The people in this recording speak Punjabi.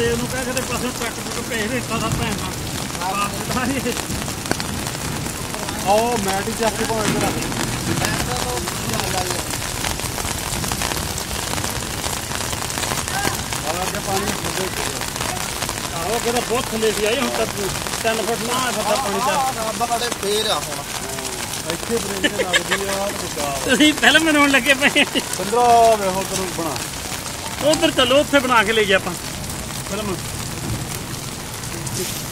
ਪਾਸੇ ਉਹਨੂੰ ਕਹਿ ਕੇ ਪਾਸੇ ਟਰੱਕ ਟੁੱਕ ਭੇਜ ਦਿੱਤਾ ਦਾ ਭੈਣ ਦਾ ਆਓ ਮੈਟ ਹੀ ਚੱਕ ਕੇ ਭਾਵੇਂ ਇੱਧਰ ਰੱਖ ਆਲਾ ਕੇ ਪਾਣੀ ਖੱਡੇ ਆਹੋ ਕਿਹਦਾ ਬਹੁਤ ਥੱਲੇ ਸੀ ਆਈ ਹੁਣ ਤੱਕ 3 ਫੁੱਟ ਨਾ ਫੱਟਾ ਪਾਣੀ ਦਾ ਬੜੇ ਫੇਰ ਆ ਹੁਣ ਇੱਥੇ ਬ੍ਰੇਕ ਲੱਗਦੀ ਆ ਤੁਸੀਂ ਫਿਲਮ ਬਣਾਉਣ ਲੱਗੇ ਪਏ 15 ਵੇਖੋ ਤੈਨੂੰ ਬਣਾ ਉਧਰ ਚਲੋ ਉੱਥੇ ਬਣਾ ਕੇ ਲੈ ਗਏ ਆਪਾਂ ਫਿਲਮ